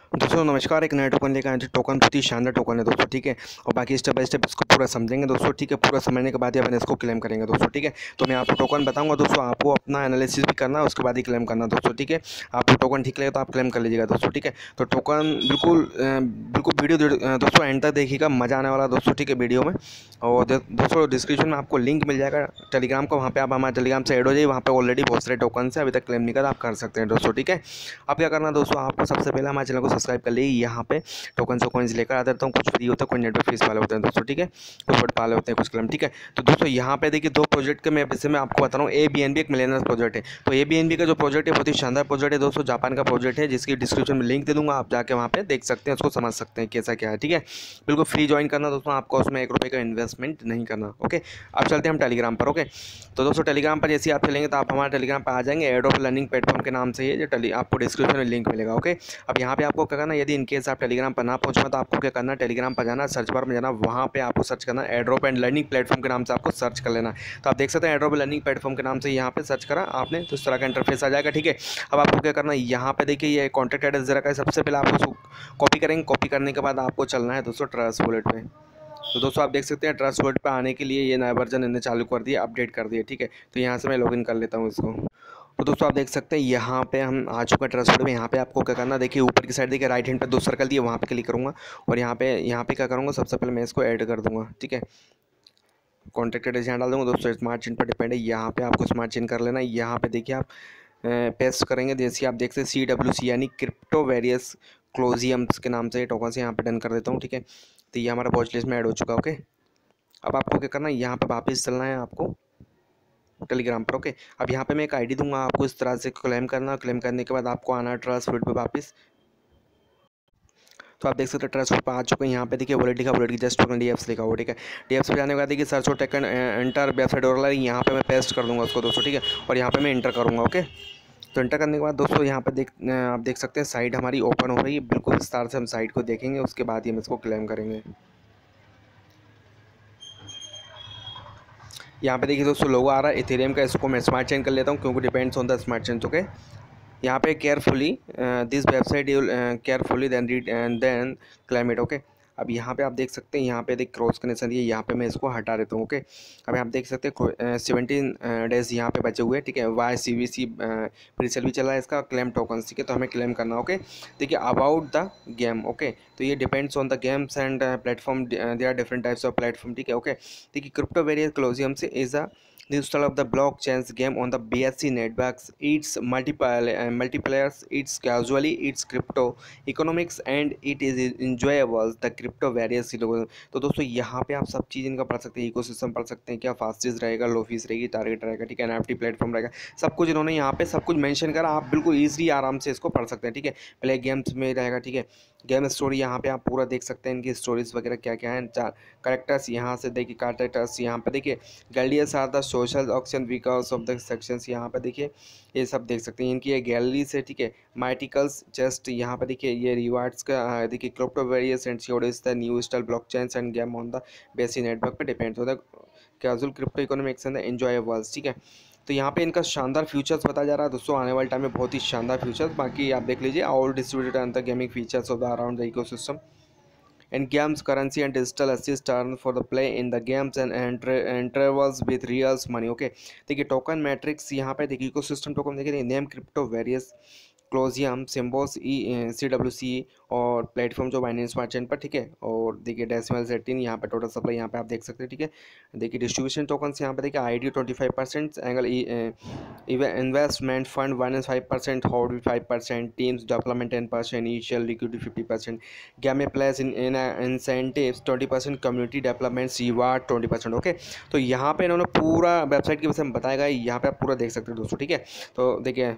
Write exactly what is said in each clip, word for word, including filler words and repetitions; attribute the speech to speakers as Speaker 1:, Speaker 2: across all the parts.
Speaker 1: दोस्तों नमस्कार। एक नया टोकन लेकर आए थे। टोकन बहुत ही शानदार टोकन है दोस्तों, ठीक है। और बाकी स्टेप बाय स्टेप इसको पूरा समझेंगे दोस्तों, ठीक है। पूरा समझने के बाद ही अपन इसको क्लेम करेंगे दोस्तों, ठीक है। तो मैं आपको टोकन बताऊंगा दोस्तों, आपको अपना एनालिसिस भी करना है, उसके बाद ही क्लेम करना दोस्तों, ठीक है। आपको टोकन ठीक लगे तो आप क्लेम कर लीजिएगा दोस्तों, ठीक है। तो टोकन बिल्कुल अ, बिल्कुल वीडियो अ, दोस्तों एंड तक देखिएगा, मज़ा आने वाला दोस्तों, ठीक है वीडियो में। और दे- दोस्तों डिस्क्रिप्शन में आपको लिंक मिल जाएगा टेलीग्राम का, वहाँ पे आप हमारे टेलीग्राम से ऐड हो जाइए। वहाँ पे ऑलरेडी बहुत सारे टोकन से अभी तक क्लेम नहीं कर, आप कर सकते हैं दोस्तों, ठीक है। अब क्या करना है दोस्तों, आपको सबसे पहले हमारे चैनल को सब्सक्राइब कर लीजिए। यहाँ पे टोकन वोकन्स लेकर आता रहता हूँ, कुछ फ्री होता है, कुछ नेटवर्क फीस वाले होते हैं दोस्तों, ठीक है। कुछ बट वाले होते हैं, कुछ क्लेम, ठीक है। तो दोस्तों यहाँ पे देखिए दो प्रोजेक्ट के मैं वैसे मैं आपको बता रहा हूँ। ए बी एन बी एक मिलेनियस प्रोजेक्ट है। तो ए बी एन बी का जो प्रोजेक्ट है बहुत ही शानदार प्रोजेक्ट है दोस्तों, जापान का प्रोजेक्ट है, जिसकी डिस्क्रिप्शन में लिंक दे दूंगा, आप जाके वहाँ पे देख सकते हैं, उसको समझ सकते हैं कैसा क्या है, ठीक है। बिल्कुल फ्री ज्वाइन करना दोस्तों, आपको उसमें एक रुपये का इन्वेस्टमेंट नहीं करना, ओके। अब चलते हैं हम टेलीग्राम पर, ओके। तो दोस्तों टेलीग्राम पर जैसे ही आप चलेंगे तो आप हमारे टेलीग्राम पर आ जाएंगे। एडोब लर्निंग प्लेटफॉर्म के नाम से ये जो टेली आपको डिस्क्रिप्शन में लिंक मिलेगा, ओके। अब यहाँ पे आपको क्या करना है, यदि इनकेस आप टेलीग्राम पर ना पहुँच पाए तो आपको क्या करना है, टेलीग्राम पर जाना, सर्च बार में जाना, वहाँ पे आपको सर्च करना है एड्रॉप एंड लर्निंग प्लेटफॉर्म के नाम से, आपको सर्च कर लेना। तो आप देख सकते हैं एड्रॉप लर्निंग प्लेटफॉर्म के नाम से यहाँ पे सर्च करा आपने तो इस तरह का इंटरफेस आ जाएगा, ठीक है। अब आपको क्या करना है, यहाँ पे देखिए ये कॉन्टैक्ट एड्रेस जरा का है, सबसे पहले आपको उसको कॉपी करेंगे। कॉपी करने के बाद आपको चलना है दोस्तों ट्रस्ट वॉलेट पे। तो दोस्तों आप देख सकते हैं ट्रस्ट वॉलेट पे आने के लिए ये नया वर्जन इन्होंने चालू कर दिया, अपडेट कर दिया, ठीक है। तो यहाँ से मैं लॉगिन कर लेता हूँ इसको। तो दोस्तों आप देख सकते हैं यहाँ पे हम आ चुका है ट्रस्ट वॉलेट में। यहाँ पे आपको क्या करना है, देखिए ऊपर की साइड देखिए राइट हैंड पे दो सर्कल दिए, वहाँ पे क्लिक करूँगा। और यहाँ पे यहाँ पे क्या करूँगा, सबसे पहले मैं इसको ऐड कर दूँगा, ठीक है। कॉन्टैक्ट एड्रेस यहाँ डाल दूँगा दोस्तों, स्मार्ट चेन पर डिपेंड है। यहाँ पे आपको स्मार्ट चेन कर लेना है। यहाँ पे देखिए आप पेस्ट करेंगे, जैसे आप देख सकते हैं सी डब्ल्यू सी यानी क्रिप्टो वेरियस क्लोजियम्स के नाम से टोकन से यहाँ पे डन कर देता हूँ, ठीक है। तो ये हमारा वॉच लिस्ट में ऐड हो चुका है, ओके। अब आपको क्या करना है, यहाँ पे वापस चलना है आपको टेलीग्राम पर, ओके। अब यहाँ पे मैं एक आईडी दूंगा आपको, इस तरह से क्लेम करना। क्लेम करने के बाद आपको आना है ट्रस्ट फीड पे वापस। तो आप देख सकते हैं ट्रस्ट फीड पर आ चुके हैं। यहाँ पे देखिए वॉलेट लिखा, वॉलेट की जस्ट टोकन डी एफ लिखा हुआ, ठीक है। डी एफ पे जाने के बाद देखिए सर्च और टेक एंटर वेबसाइट और यहाँ पे मैं पेस्ट कर दूंगा उसको दोस्तों, ठीक है। और यहाँ पे मैं इंटर करूँगा, ओके। तो इंटर करने के बाद दोस्तों यहाँ पे देख आप देख सकते हैं साइट हमारी ओपन हो रही है। बिल्कुल विस्तार से हम साइट को देखेंगे, उसके बाद ही हम इसको क्लेम करेंगे। यहाँ पे देखिए दोस्तों लोगो आ रहा है इथेरियम का, इसको मैं स्मार्ट चेन कर लेता हूँ क्योंकि depends on the smart chain, okay. यहाँ पे carefully this website you carefully then read and then climate, okay. अब यहाँ पे आप देख सकते हैं, यहाँ पे देख क्रॉस कनेक्शन दिए, यहाँ पे मैं इसको हटा देता हूँ, ओके। अब आप देख सकते हैं सेवनटीन डेज यहाँ पे बचे हुए हैं, ठीक है। Y C V C presale भी चला है इसका, क्लेम टोकन, ठीक है। तो हमें क्लेम करना, ओके। देखिए अबाउट द गेम, ओके। तो ये depends on the games and platform, they are different types of platform, ठीक है, ओके। देखिए क्रिप्टो वेरियस क्लोजियम से is a the install of the blockchains game on the B S C networks. It's multiple uh, multiplayers. It's casually. It's crypto economics and it is enjoyable. The crypto various तो दोस्तों यहाँ पे आप सब चीज़ इनका पढ़ सकते हैं, इकोसिस्टम पढ़ सकते हैं, क्या फास्टेस्ट रहेगा, लो फीस रहेगी, टारगेट रहेगा, ठीक है, एनएफटी प्लेटफॉर्म रहेगा, सब कुछ इन्होंने यहाँ पे सब कुछ मेंशन करा। आप बिल्कुल ईजिली आराम से इसको पढ़ सकते हैं, ठीक है। प्ले गेम्स में रहेगा, ठीक है। गेम स्टोरी यहाँ पे आप पूरा देख सकते हैं, इनकी स्टोरीज वगैरह क्या क्या है। चार करेक्टर्स यहाँ से देखिए, करेक्टर्स यहाँ पे देखिए, galleries are the social auction because of the sections, यहाँ पे देखिए ये सब देख सकते हैं इनकी ये गैलरी से, ठीक है। माइटिकल्स जस्ट यहाँ पे देखिए ये रिवार्ड्स का देखिए, क्रिप्टो वेरियस एंड श्योर्स the new style blockchains and game on the basic network पे डिपेंड होता है, casual crypto economics and enjoyables, ठीक है। तो यहाँ पे इनका शानदार फ्यूचर्स बताया जा रहा है दोस्तों, आने वाले टाइम में बहुत ही शानदार फ्यूचर्स। बाकी आप देख लीजिए all distributed and the gaming features of the around the ecosystem and games currency and digital assist turn for the play in the games and intervals with real money, okay। देखिए token matrix यहाँ पे देखिए, ecosystem token देखिए, name crypto various colosseum symbols E C W C और platform जो Binance smart chain पर, ठीक है। और देखिए डेसिमल सेटिंग यहाँ पे, टोटल सप्लाई यहाँ पे आप देख सकते हैं, ठीक है। देखिए डिस्ट्रीब्यूशन टोकन यहाँ पे देखिए I D twenty five percent angel investment fund one five percent hot five percent teams development ten percent initial liquidity fifty percent game place in incentives twenty percent community development reward twenty percent, okay. तो यहाँ पे इन्होंने पूरा website की वजह से बताया गया, यहाँ पे आप पूरा देख सकते हैं दोस्तों, ठीक है। तो देखिए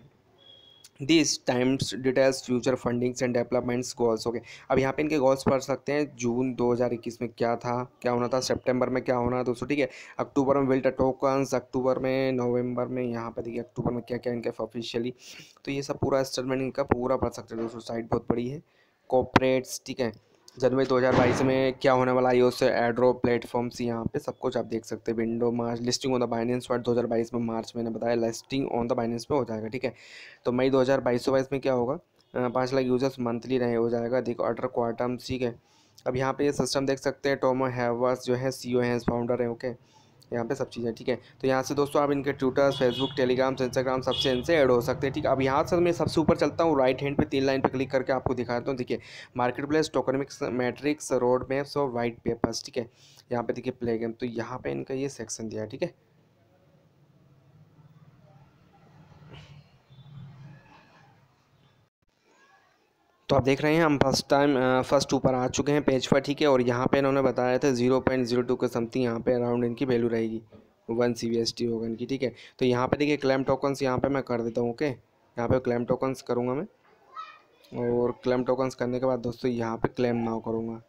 Speaker 1: this times details future fundings and developments goals, okay. अब यहाँ पे इनके गोल्स पढ़ सकते हैं, जून दो हज़ार इक्कीस में क्या था, क्या होना था, सितंबर में क्या होना है दोस्तों, ठीक है। अक्टूबर में बिल्ट टोकन्स, अक्टूबर में, नवंबर में, यहाँ पे देखिए अक्टूबर में क्या क्या इनका ऑफिशियली। तो ये सब पूरा स्टेटमेंट इनका पूरा पढ़ सकते हैं दोस्तों, साइट बहुत बड़ी है। कॉपरेट्स, ठीक है। जनवरी दो हज़ार बाईस में क्या होने वाला है, उससे एड्रो प्लेटफॉर्म्स यहाँ पे सब कुछ आप देख सकते हैं। Window March listing on the Binance world दो हज़ार बाईस में, मार्च मैंने बताया लिस्टिंग ऑन द बाइनेंस पे हो जाएगा, ठीक है। तो मई दो हज़ार बाईस में क्या होगा, पाँच लाख यूजर्स मंथली रहे हो जाएगा। देखो अल्ट्रा क्वांटम्स, ठीक है। अब यहाँ पे ये सिस्टम देख सकते हैं, टोमो हैवर्स जो है सीईओ हैं, फाउंडर है, ओके। यहाँ पे सब चीज़ें, ठीक है। तो यहाँ से दोस्तों आप इनके ट्विटर, फेसबुक, टेलीग्राम, इंस्टाग्राम सबसे इनसे ऐड हो सकते हैं, ठीक है। अब यहाँ से मैं सबसे ऊपर चलता हूँ, राइट हैंड पे तीन लाइन पे क्लिक करके आपको दिखाता हूँ। देखिए market place, tokenomics, matrix, road maps और वाइट पेपर्स, ठीक है। यहाँ पे देखिए प्ले गेम, तो यहाँ पे इनका ये सेक्शन दिया है, ठीक है। तो आप देख रहे हैं हम फर्स्ट टाइम फर्स्ट ऊपर आ चुके हैं पेज पर, ठीक है। और यहाँ पे इन्होंने बताया था जीरो पॉइंट जीरो टू के समथिंग यहाँ पे अराउंड इनकी वैल्यू रहेगी, one C B S T होगा इनकी, ठीक है। तो यहाँ पे देखिए क्लेम टोकन्स यहाँ पे मैं कर देता हूँ, ओके। यहाँ पे क्लेम टोकन्स करूँगा मैं, और क्लेम टोकन्स करने के बाद दोस्तों यहाँ पे क्लेम नाउ करूँगा।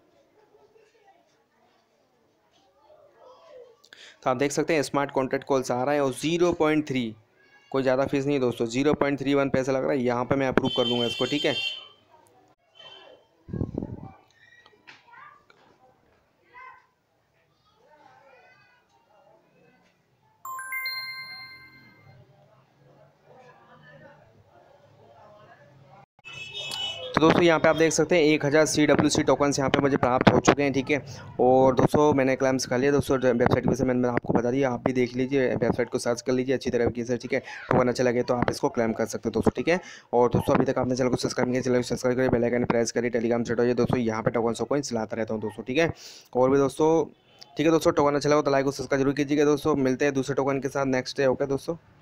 Speaker 1: तो आप देख सकते हैं स्मार्ट कॉन्ट्रैक्ट कॉल्स आ रहा है और जीरो पॉइंट थ्री, कोई ज़्यादा फीस नहीं दोस्तों, जीरो पॉइंट थ्री वन पैसा लग रहा है। यहाँ पे मैं अप्रूव कर दूँगा इसको, ठीक है। तो दोस्तों यहाँ पे आप देख सकते हैं एक हज़ार सी डब्ल्यू सी टोकन्स यहाँ पे मुझे प्राप्त हो चुके हैं, ठीक है। और दोस्तों मैंने क्लेम्स कर लिया दोस्तों, वेबसाइट के से मैंने आपको बता दिया, आप भी देख लीजिए, वेबसाइट को सर्च कर लीजिए अच्छी तरीके से, ठीक है। टोकन अच्छा लगे तो आप इसको क्लेम कर सकते हो दोस्तों, ठीक है। और दोस्तों अभी तक आपने चैनल को सब्सक्राइब किया, चैनल को सब्सक्राइब करिए, बेल आइकन प्रेस करिए, टेलीग्राम सेट हो जाए दोस्तों। यहाँ पे टोकन को चलाता रहता हूँ दोस्तों, ठीक है। और भी दोस्तों, ठीक है दोस्तों, टोकन अच्छा लगा तो लाइक और सब्सक्राइब जरूर कीजिएगा दोस्तों। मिलते हैं दूसरे टोकन के साथ नेक्स्ट डे, ओके दोस्तों।